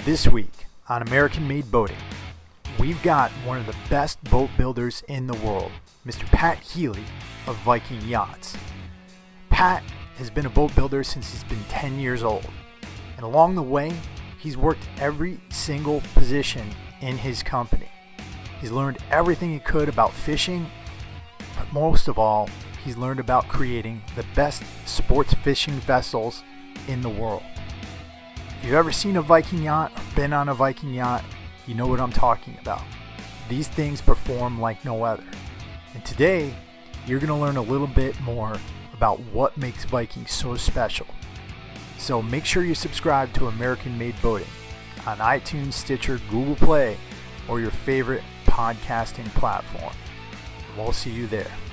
This week on American Made Boating, we've got one of the best boat builders in the world, Mr. Pat Healey of Viking Yachts. Pat has been a boat builder since he's been 10 years old, and along the way, he's worked every single position in his company. He's learned everything he could about fishing, but most of all, he's learned about creating the best sports fishing vessels in the world. If you've ever seen a Viking yacht or been on a Viking yacht, you know what I'm talking about. These things perform like no other. And today, you're going to learn a little bit more about what makes Viking so special. So make sure you subscribe to American Made Boating on iTunes, Stitcher, Google Play, or your favorite podcasting platform. We'll see you there.